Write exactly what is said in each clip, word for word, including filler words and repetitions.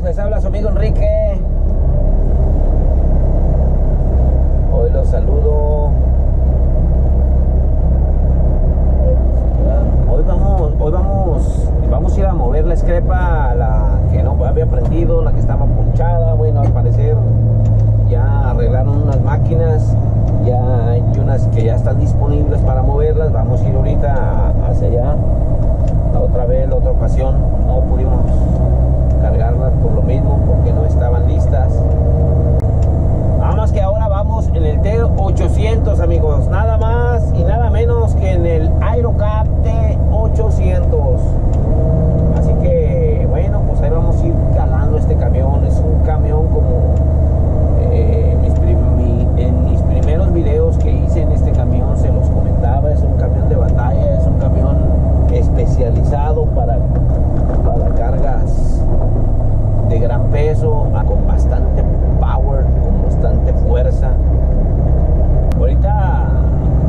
Les habla su amigo Enrique. Hoy los saludo. Hoy vamos, hoy vamos, vamos a ir a mover la Excrepa, la que no había prendido, la que estaba ponchada. Bueno, al parecer ya arreglaron unas máquinas, ya hay unas que ya están disponibles para moverlas. Vamos a ir ahorita hacia allá. La otra vez, la otra ocasión, no pudimos cargarlas por lo mismo, porque no estaban listas. Nada más que ahora vamos en el T ochocientos, amigos, nada más y nada menos que en el Aerocap T ochocientos. Así que bueno, pues ahí vamos a ir calando este camión. Es un camión como eh, en, mis mi, en mis primeros videos que hice en este camión se los comentaba. Es un camión de batalla, es un camión especializado para, para cargas de gran peso, con bastante power, con bastante fuerza. Ahorita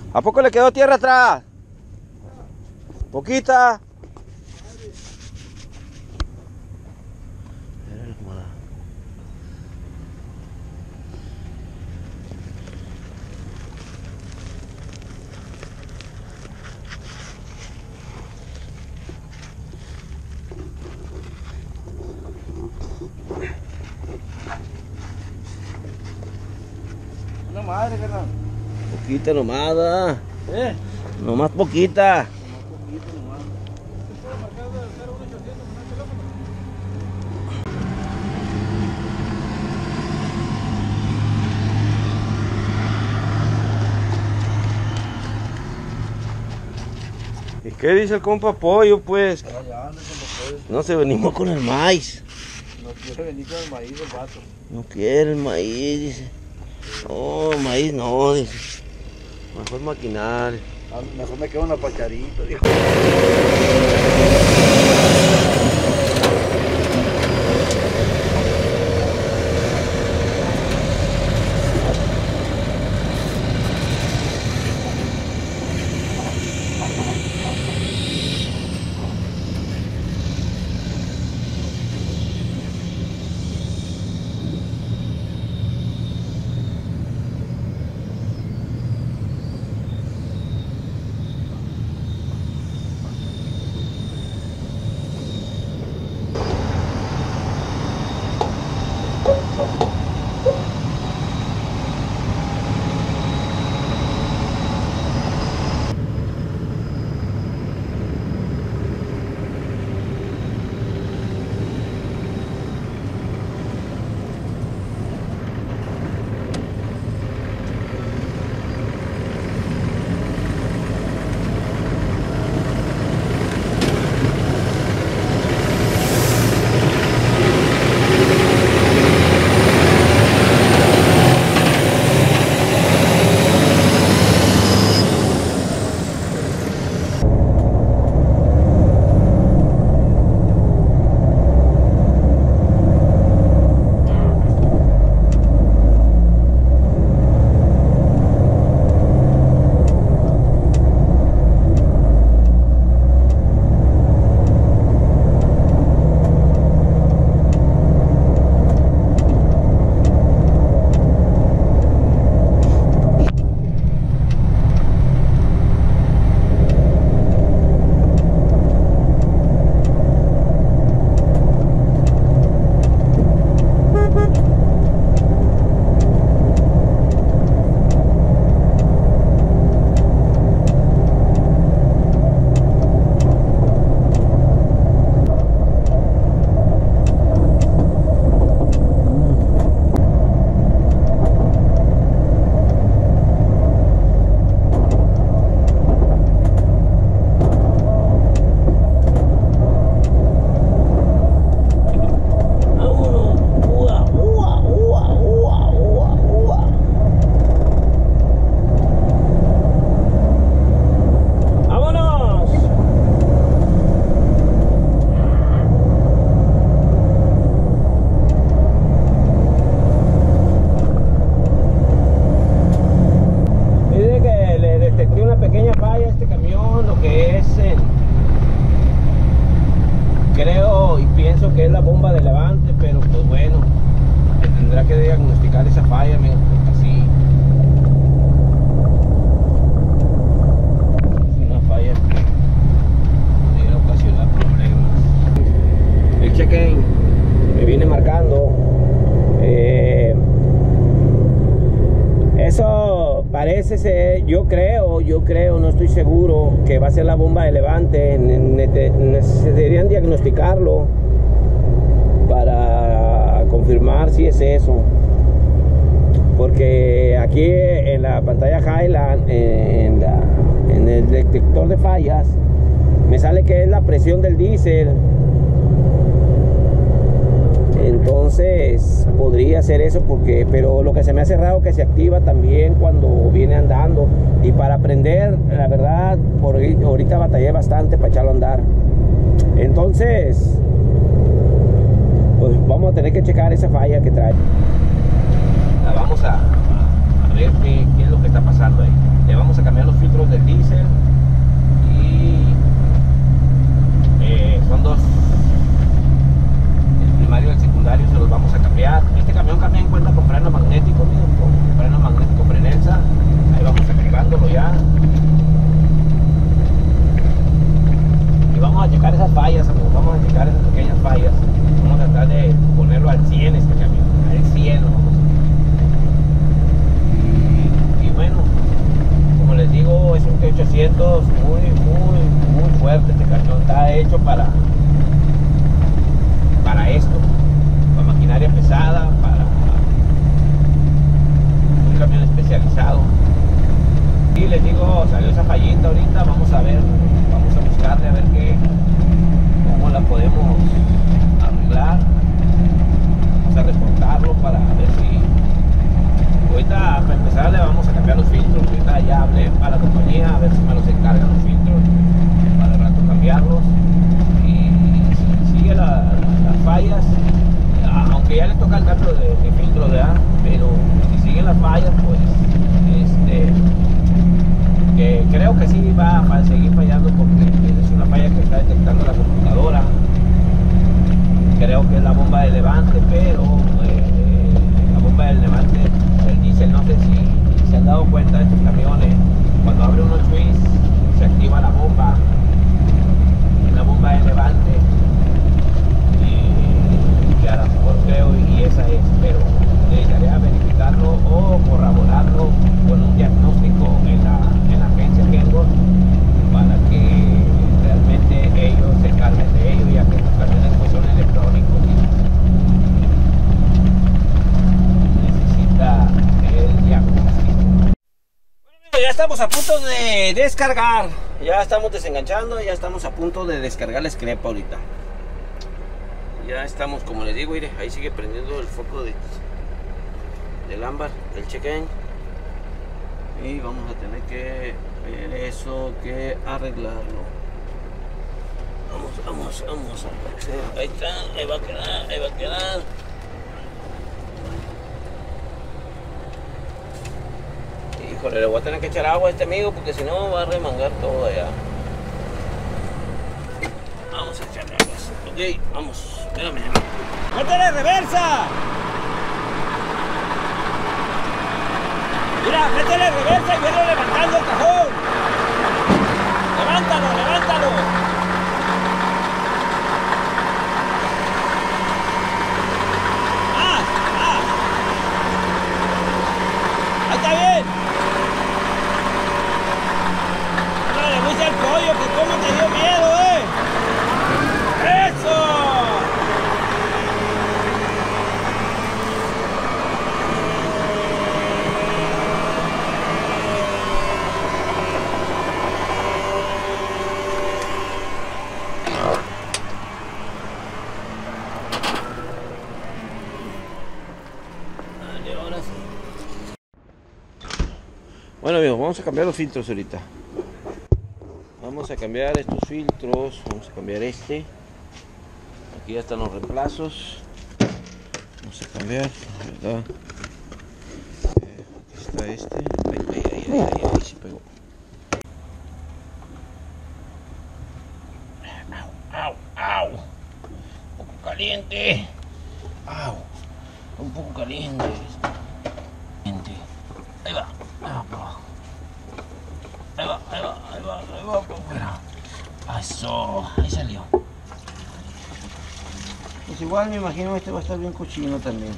¿A poco le quedó tierra atrás? Poquita. Una madre, carnal. Poquita nomás, ¿verdad? ¿Eh? Nomás poquita. Nomás poquito, nomás. ¿Se puede marcar de cero uno ochocientos con el teléfono? ¿Y qué dice el compa Pollo, pues? Allá anda con los pollos. No se venimos con el maíz. No quiere venir con el maíz el vato. No quiere el maíz, dice. No, maíz no, dice. Mejor maquinaria. Ah, mejor me quedo una pacharita, dijo. Pienso que es la bomba de levante, pero pues bueno, se tendrá que diagnosticar esa falla, amigo, porque sí es una falla que pudiera ocasionar problemas. El check-in me viene marcando eh, eso parece ser, yo creo, yo creo, no estoy seguro que va a ser la bomba de levante. Necesitarían diagnosticarlo para confirmar si es eso, porque aquí en la pantalla Highland, en, la, en el detector de fallas, me sale que es la presión del diésel. Entonces podría ser eso, porque pero lo que se me hace raro que se activa también cuando viene andando, y para prender, la verdad, por ahorita batallé bastante para echarlo a andar. Entonces pues vamos a tener que checar esa falla que trae. La vamos a, a ver qué, qué es lo que está pasando ahí. Le vamos a cambiar los filtros. ochocientos, muy, muy, muy fuerte este camión. Está hecho para, para esto, para maquinaria pesada, para un camión especializado. Y les digo, salió esa fallita ahorita, vamos a ver, vamos a buscarle a ver qué, cómo la podemos arreglar. Vamos a reportarlo para ver si ahorita, para empezar, le vamos a cambiar los filtros. Ahorita ya hablé para la compañía a ver si me los encargan los filtros para el rato cambiarlos. Y si sigue la, la, las fallas, aunque ya le toca el cambio de, de filtro, ¿verdad? Pero si siguen las fallas, pues este que creo que sí va a seguir fallando, porque es una falla que está detectando la computadora. Creo que es la bomba de levante, pero eh, la bomba de levante del diésel, no sé si se han dado cuenta de estos camiones, cuando abre uno el switch se activa la bomba, la bomba de levante, y que a lo mejor creo y esa es, pero necesitaría verificarlo o corroborarlo con un diagnóstico en la, en la agencia Kenworth para que realmente ellos se encarguen de ello, ya que los camiones pues son electrónicos y necesita el diagnóstico. Bueno, ya estamos a punto de descargar, ya estamos desenganchando, ya estamos a punto de descargar la screpa ahorita. Ya estamos, como les digo, mire, ahí sigue prendiendo el foco de del ámbar, del check-in, y vamos a tener que ver eso, que arreglarlo. Vamos, vamos, vamos a hacer. Ahí está, ahí va a quedar, ahí va a quedar. Híjole, le voy a tener que echar agua a este amigo porque si no va a remangar todo allá. Vamos a echarle agua. Ok, vamos, espérame. ¡Métele reversa! Mira, métele reversa y viene levantando el cajón. Levántalo, levántalo. ¡Ah! ¡Ah! Ahí está bien. No le puse el pollo, que cómo te dio miedo, eh. ¡Eso! Bueno amigos, vamos a cambiar los filtros ahorita. Vamos a cambiar estos filtros. Vamos a cambiar este. Aquí ya están los reemplazos. Vamos a cambiar, ¿verdad? Eh, aquí está este. Ay, ay, ay, ay, ay, ay, se pegó. Au, au, au. Un poco caliente. Au. Un poco caliente. Ahí va. Ahí va, ahí va, ahí va, ahí va, por fuera. Eso, ahí salió. Pues igual me imagino que este va a estar bien cochino también.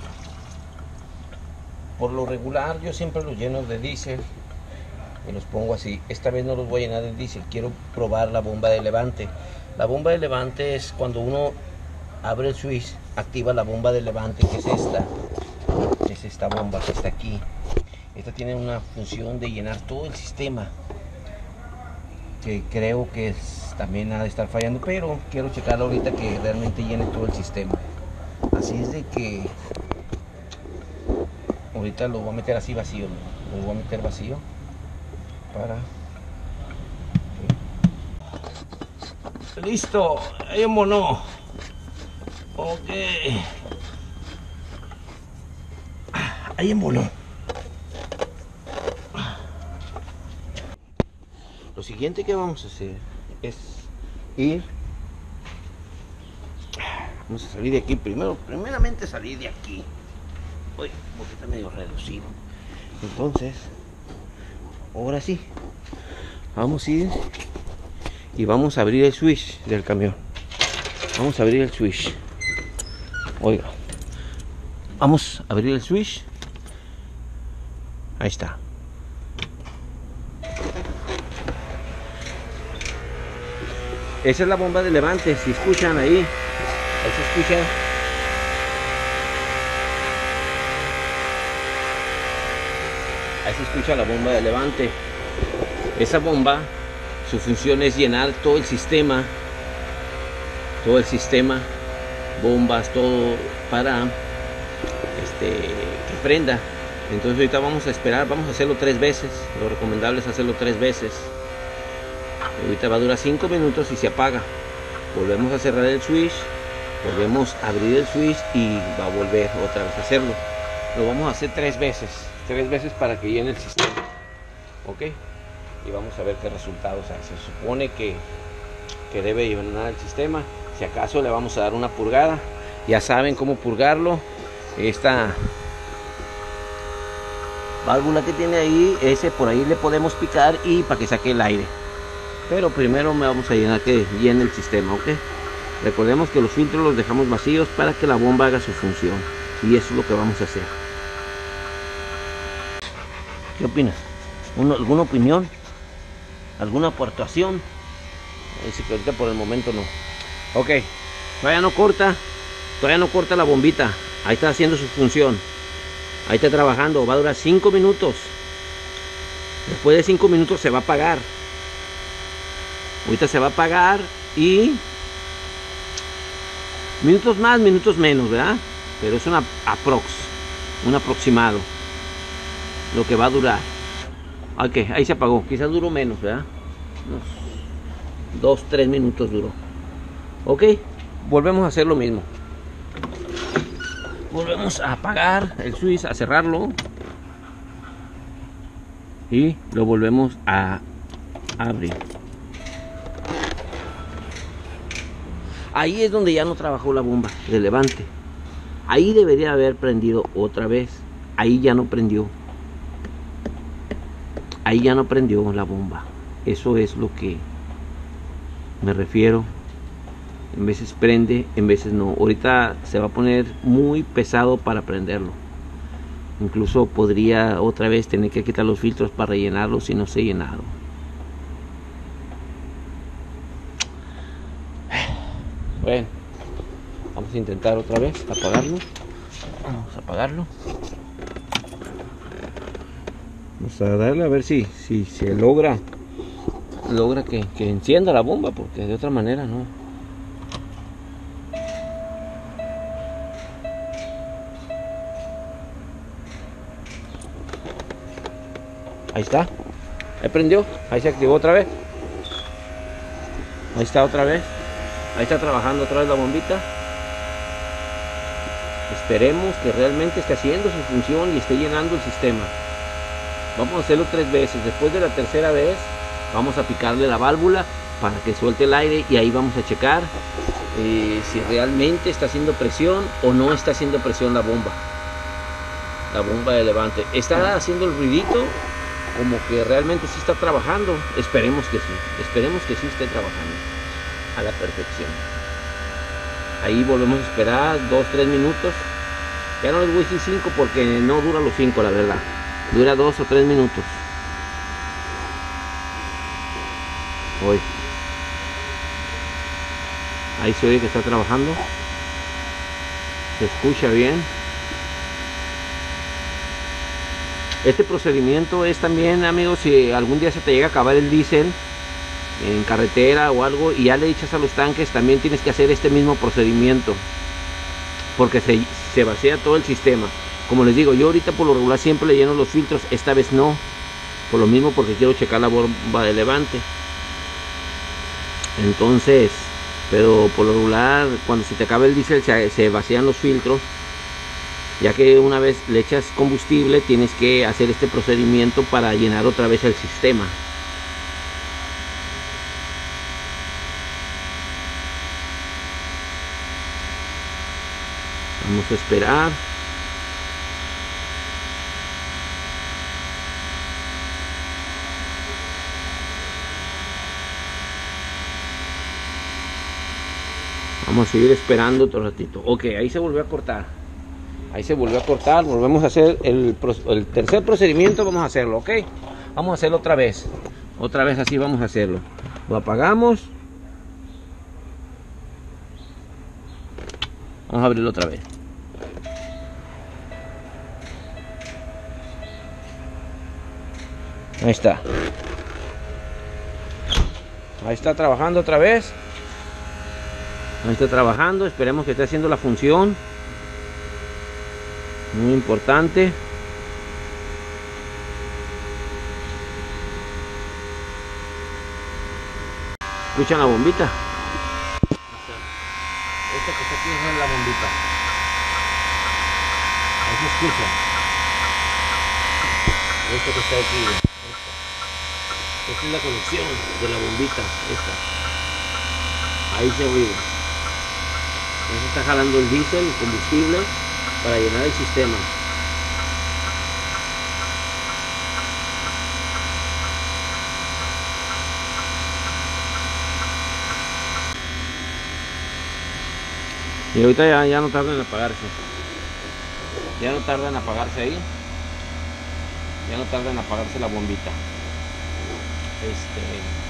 Por lo regular yo siempre los lleno de diésel y los pongo así. Esta vez no los voy a llenar de diésel, quiero probar la bomba de levante. La bomba de levante es cuando uno abre el switch, activa la bomba de levante, que es esta. Es esta bomba que está aquí. Esta tiene una función de llenar todo el sistema, que creo que es, también ha de estar fallando, pero quiero checarlo ahorita que realmente llene todo el sistema. Así es de que ahorita lo voy a meter así vacío, ¿no? Lo voy a meter vacío para... Listo, ahí mono. Ok, ahí emboló. Lo siguiente que vamos a hacer es ir, vamos a salir de aquí primero, primeramente salir de aquí. Uy, porque está medio reducido. Entonces, ahora sí, vamos a ir y vamos a abrir el switch del camión. Vamos a abrir el switch. Oiga, vamos a abrir el switch. Ahí está. Esa es la bomba de levante, si escuchan ahí, ahí se escucha. Ahí se escucha la bomba de levante. Esa bomba, su función es llenar todo el sistema, todo el sistema, bombas, todo para este, que prenda. Entonces ahorita vamos a esperar, vamos a hacerlo tres veces. Lo recomendable es hacerlo tres veces. Ahorita va a durar cinco minutos y se apaga. Volvemos a cerrar el switch, volvemos a abrir el switch y va a volver otra vez a hacerlo. Lo vamos a hacer tres veces, tres veces para que llene el sistema. Ok, y vamos a ver qué resultados hay. Se supone que, que debe llenar el sistema. Si acaso le vamos a dar una purgada, ya saben cómo purgarlo. Esta válvula que tiene ahí, ese por ahí le podemos picar y para que saque el aire. Pero primero me vamos a llenar que llene el sistema, ok. Recordemos que los filtros los dejamos vacíos para que la bomba haga su función, y eso es lo que vamos a hacer. ¿Qué opinas? ¿Alguna opinión? ¿Alguna aportación? Dice que ahorita por el momento no. Ok, todavía no corta, todavía no corta la bombita. Ahí está haciendo su función. Ahí está trabajando, va a durar cinco minutos. Después de cinco minutos se va a apagar. Ahorita se va a apagar y minutos más, minutos menos, ¿verdad? Pero es una aprox, un aproximado lo que va a durar. Ok, ahí se apagó, quizás duró menos, ¿verdad? Unos dos, tres minutos duró. Ok, volvemos a hacer lo mismo. Volvemos a apagar el switch, a cerrarlo y lo volvemos a abrir. Ahí es donde ya no trabajó la bomba de levante. Ahí debería haber prendido otra vez. Ahí ya no prendió. Ahí ya no prendió la bomba. Eso es lo que me refiero. En veces prende, en veces no. Ahorita se va a poner muy pesado para prenderlo. Incluso podría otra vez tener que quitar los filtros para rellenarlo si no se ha llenado. Bueno, vamos a intentar otra vez apagarlo. Vamos a apagarlo. Vamos a darle a ver si, si se logra logra que, que encienda la bomba, porque de otra manera no. Ahí está, ahí prendió, ahí se activó otra vez. Ahí está otra vez. Ahí está trabajando otra vez la bombita. Esperemos que realmente esté haciendo su función y esté llenando el sistema. Vamos a hacerlo tres veces. Después de la tercera vez vamos a picarle la válvula para que suelte el aire, y ahí vamos a checar eh, si realmente está haciendo presión o no está haciendo presión la bomba. La bomba de levante está haciendo el ruidito como que realmente sí está trabajando. Esperemos que sí. Esperemos que sí esté trabajando a la perfección. Ahí volvemos a esperar dos, tres minutos. Ya no les voy a decir cinco porque no dura los cinco, la verdad. Dura dos o tres minutos. Hoy. Ahí se oye que está trabajando. Se escucha bien. Este procedimiento es también, amigos, si algún día se te llega a acabar el diésel en carretera o algo y ya le echas a los tanques, también tienes que hacer este mismo procedimiento, porque se, se vacía todo el sistema. Como les digo, yo ahorita por lo regular siempre le lleno los filtros, esta vez no, por lo mismo, porque quiero checar la bomba de levante. Entonces, pero por lo regular cuando se te acaba el diésel se, se vacían los filtros, ya que una vez le echas combustible tienes que hacer este procedimiento para llenar otra vez el sistema. Vamos a esperar. Vamos a seguir esperando otro ratito. Ok, ahí se volvió a cortar. Ahí se volvió a cortar. Volvemos a hacer el, el tercer procedimiento. Vamos a hacerlo, ok. Vamos a hacerlo otra vez. Otra vez así vamos a hacerlo. Lo apagamos. Vamos a abrirlo otra vez. Ahí está. Ahí está trabajando otra vez. Ahí está trabajando. Esperemos que esté haciendo la función. Muy importante. ¿Escuchan la bombita? Esta que está aquí es la bombita. Ahí se escucha. Esta que está aquí. Esta. Esta es la conexión de la bombita. Esta. Ahí se abrió. Entonces está jalando el diésel, el combustible, para llenar el sistema. Y ahorita ya, ya no tarda en apagarse. Ya no tarda en apagarse ahí. Ya no tarda en apagarse la bombita. Este.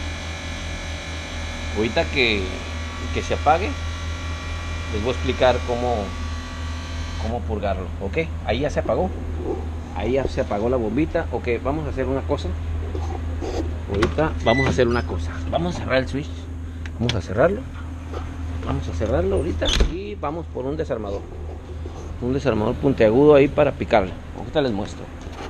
Ahorita que, que se apague, les voy a explicar cómo, cómo purgarlo. Ok, ahí ya se apagó. Ahí ya se apagó la bombita. Ok, vamos a hacer una cosa. Ahorita vamos a hacer una cosa. Vamos a cerrar el switch. Vamos a cerrarlo. Vamos a cerrarlo ahorita y vamos por un desarmador. Un desarmador puntiagudo ahí para picarlo. Ahorita les muestro.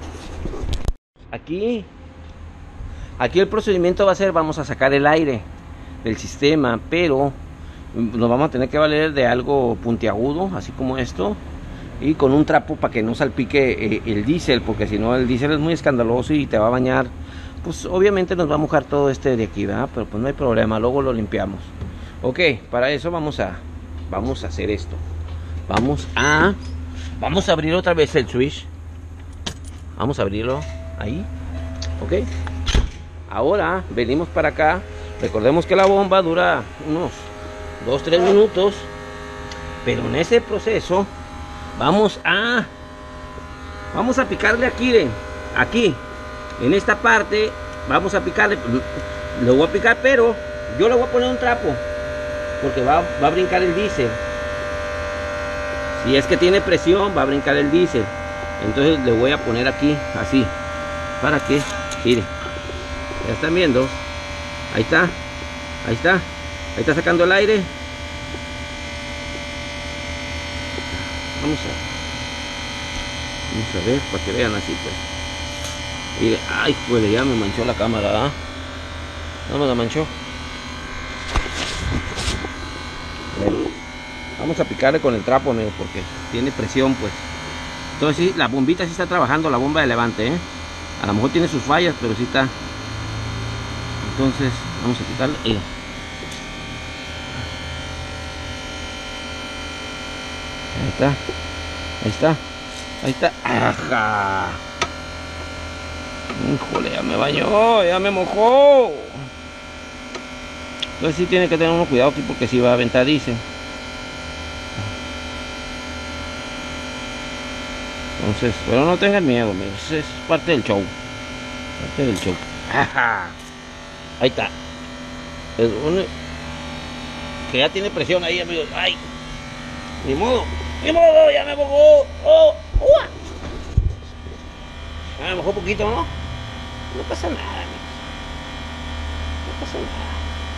Aquí, aquí el procedimiento va a ser, vamos a sacar el aire del sistema, pero nos vamos a tener que valer de algo puntiagudo, así como esto, y con un trapo para que no salpique eh, el diésel, porque si no el diésel es muy escandaloso y te va a bañar. Pues obviamente nos va a mojar todo este de aquí, ¿verdad? Pero pues no hay problema, luego lo limpiamos. Ok, para eso vamos a vamos a hacer esto. Vamos a vamos a abrir otra vez el switch. Vamos a abrirlo ahí. Ok. Ahora venimos para acá. Recordemos que la bomba dura unos dos tres minutos. Pero en ese proceso vamos a vamos a picarle aquí, de, aquí. En esta parte vamos a picarle. Lo voy a picar, pero yo le voy a poner un trapo. Porque va, va a brincar el diésel. Si es que tiene presión, va a brincar el diésel. Entonces le voy a poner aquí, así. Para que, mire. Ya están viendo. Ahí está. Ahí está. Ahí está sacando el aire. Vamos a. Vamos a ver, para que vean así, pues. Mire, ay, pues ya me manchó la cámara, ¿ah? No me la manchó. Vamos a picarle con el trapo, ¿no? Porque tiene presión, pues. Entonces sí, la bombita sí está trabajando, la bomba de levante, ¿eh? A lo mejor tiene sus fallas, pero sí está. Entonces vamos a picarle. Eh. Ahí está. Ahí está. Ahí está. ¡Ajá! Híjole, ya me bañó, ya me mojó. Entonces sí tiene que tener uno cuidado aquí porque si va a aventar diésel. Entonces, pero no tengan miedo, amigos, es parte del show. Parte del show. Ajá. Ahí está. Es uno que ya tiene presión ahí, amigos. Ay. Ni modo. Ni modo, ya me mojó. Oh, ¡Ua! Ya me mojó un poquito, ¿no? No pasa nada, amigos. No pasa nada.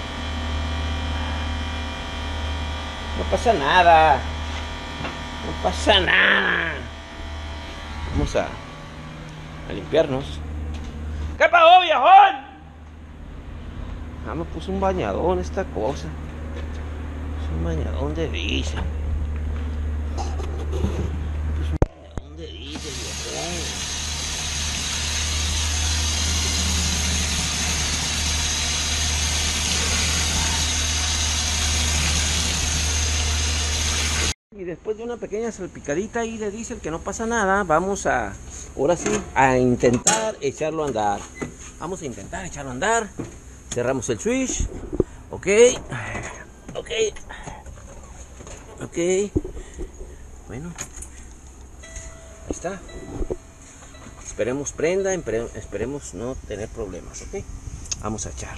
No pasa nada. No pasa nada. Vamos a, a limpiarnos. ¿Qué pasó, viejón? Ah, me puso un bañadón esta cosa. Es un bañadón de diésel. Es un bañadón de diésel, viejón. Y después de una pequeña salpicadita ahí de diésel, que no pasa nada, vamos a, ahora sí, a intentar echarlo a andar. Vamos a intentar echarlo a andar. Cerramos el switch. Ok. Ok. Ok. Bueno. Ahí está. Esperemos prenda, esperemos no tener problemas, ok. Vamos a echarlo.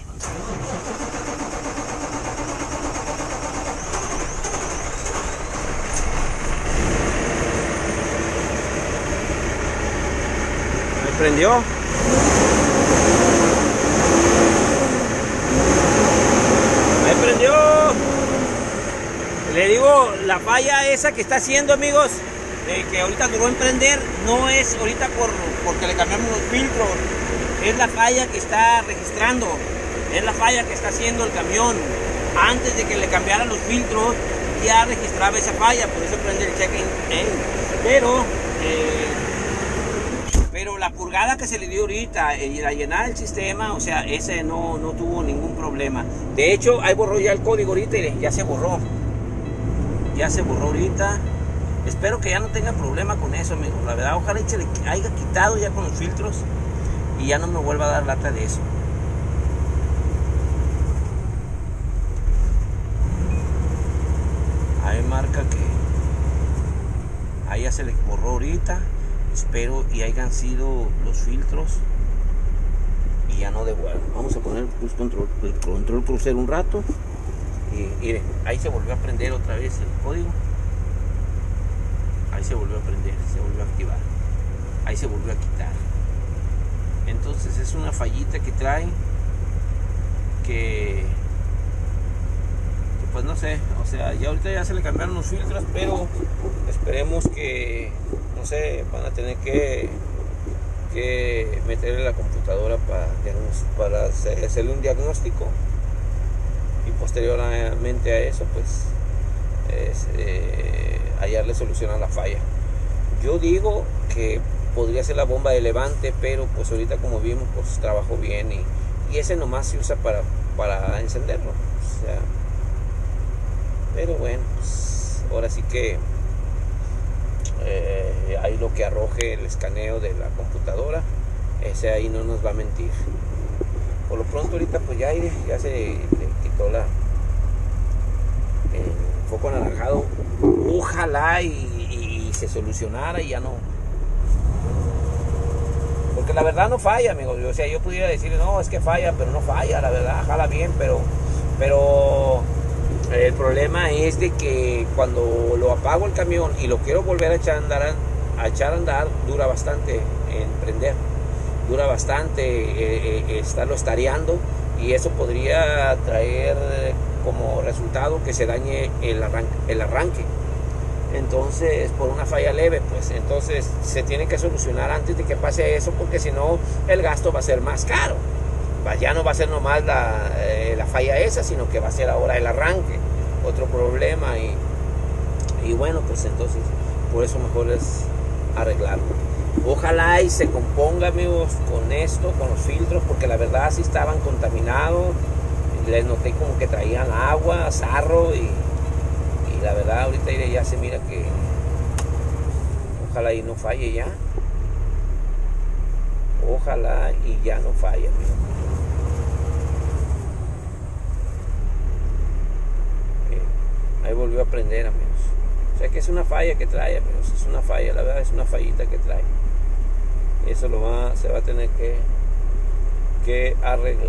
prendió. Ahí prendió. Le digo, la falla esa que está haciendo, amigos, eh, que ahorita duró en prender, no es ahorita por, porque le cambiamos los filtros. Es la falla que está registrando. Es la falla que está haciendo el camión. Antes de que le cambiaran los filtros, ya registraba esa falla, por eso prende el check engine. Pero, eh, pero la purgada que se le dio ahorita y la llenar el sistema, o sea, ese no, no tuvo ningún problema. De hecho, ahí borró ya el código ahorita y ya se borró. Ya se borró ahorita. Espero que ya no tenga problema con eso, amigos. La verdad, ojalá se le haya quitado ya con los filtros y ya no me vuelva a dar lata de eso. Ahí marca que ahí ya se le borró ahorita. Espero y hayan sido los filtros y ya no devuelvo. Vamos a poner el cruise control, el control crucero un rato y miren, ahí se volvió a prender otra vez el código. Ahí se volvió a prender, se volvió a activar. Ahí se volvió a quitar. Entonces es una fallita que trae que pues no sé, o sea, ya ahorita ya se le cambiaron los filtros, pero esperemos que, no sé, van a tener que, que meterle la computadora para, para hacerle un diagnóstico y posteriormente a eso, pues, es, eh, hallarle solución a la falla. Yo digo que podría ser la bomba de levante, pero pues ahorita como vimos, pues trabajó bien y, y ese nomás se usa para, para encenderlo, o sea. Pero bueno, pues, ahora sí que eh, ahí lo que arroje el escaneo de la computadora, ese ahí no nos va a mentir. Por lo pronto ahorita pues ya, ya se le quitó la, el foco anaranjado. Ojalá y, y, y se solucionara y ya no. Porque la verdad no falla, amigos. O sea, yo pudiera decir, no, es que falla, pero no falla, la verdad, jala bien, pero... pero el problema es de que cuando lo apago el camión y lo quiero volver a echar a andar, a echar a andar dura bastante en prender, dura bastante eh, eh, estarlo estareando y eso podría traer como resultado que se dañe el arranque, el arranque. Entonces, por una falla leve, pues entonces se tiene que solucionar antes de que pase eso, porque si no el gasto va a ser más caro. Ya no va a ser nomás la, eh, la falla esa, sino que va a ser ahora el arranque, otro problema y, y bueno, pues entonces por eso mejor es arreglarlo. Ojalá y se componga, amigos, con esto, con los filtros, porque la verdad sí estaban contaminados, les noté como que traían agua, sarro y, y la verdad ahorita ya se mira que ojalá y no falle ya. Ojalá y ya no falle, amigos. Ahí volvió a prender, amigos. O sea que es una falla que trae, amigos. Es una falla, la verdad es una fallita que trae. Eso lo va, se va a tener que, que arreglar.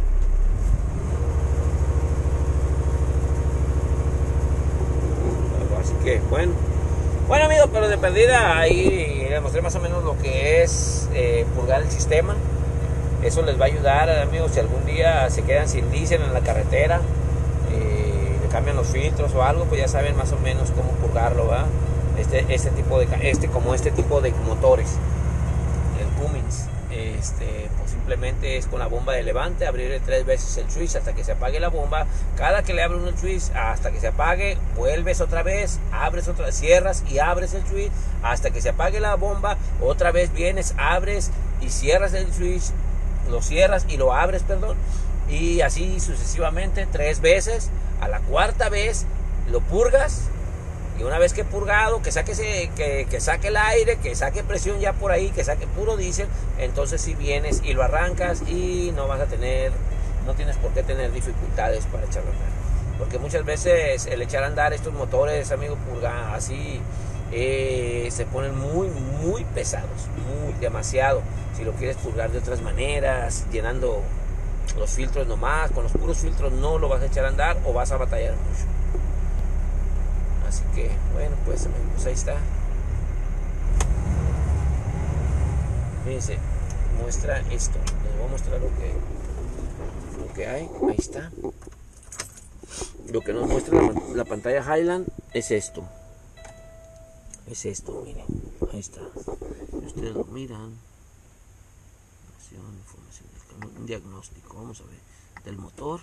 Así que, bueno. Bueno, amigos, pero de perdida ahí les mostré más o menos lo que es eh, purgar el sistema. Eso les va a ayudar, amigos, si algún día se quedan sin diésel en la carretera. Eh, cambian los filtros o algo, pues ya saben más o menos cómo purgarlo, ¿verdad? Este, este tipo de, este, como este tipo de motores, el Cummins, este, pues simplemente es con la bomba de levante, abrirle tres veces el switch hasta que se apague la bomba. Cada que le abres un switch hasta que se apague, vuelves otra vez, abres otra vez, cierras y abres el switch hasta que se apague la bomba. Otra vez vienes, abres y cierras el switch, lo cierras y lo abres, perdón, y así sucesivamente tres veces. A la cuarta vez lo purgas y una vez que purgado, que saque, ese, que, que saque el aire, que saque presión ya por ahí, que saque puro diésel, entonces si vienes y lo arrancas y no vas a tener, no tienes por qué tener dificultades para echarlo a andar. Porque muchas veces el echar a andar estos motores, amigos, purga así, eh, se ponen muy, muy pesados, muy, demasiado. Si lo quieres purgar de otras maneras, llenando los filtros nomás, con los puros filtros no lo vas a echar a andar o vas a batallar mucho. Así que bueno, pues, pues ahí está. Fíjense, muestra esto. Les voy a mostrar lo que, lo que hay. Ahí está. Lo que nos muestra la, la pantalla Highland es esto. Es esto, miren. Ahí está. Ustedes lo miran. Información del un diagnóstico. Vamos a ver. Del motor.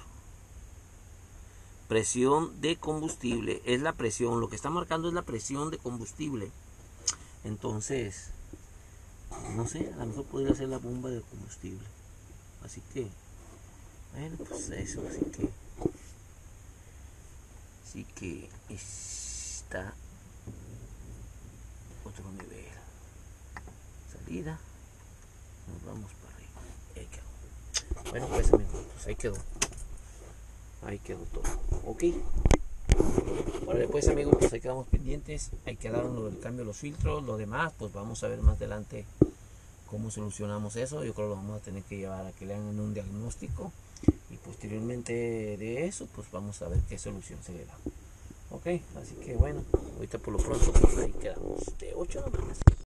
Presión de combustible. Es la presión. Lo que está marcando es la presión de combustible. Entonces, no sé, a lo mejor podría ser la bomba de combustible. Así que, bueno, pues eso, así que, así que está otro nivel. Salida, nos vamos para arriba. Ahí quedó. Bueno, pues amigos, pues ahí quedó. Ahí quedó todo. Ok. Vale, pues amigos, pues ahí quedamos pendientes. Ahí quedaron lo del cambio de los filtros. Lo demás, pues vamos a ver más adelante cómo solucionamos eso. Yo creo que lo vamos a tener que llevar a que le hagan un diagnóstico. Y posteriormente de eso, pues vamos a ver qué solución se le da. Ok, así que bueno, ahorita por lo pronto, pues ahí quedamos. De ocho nomás.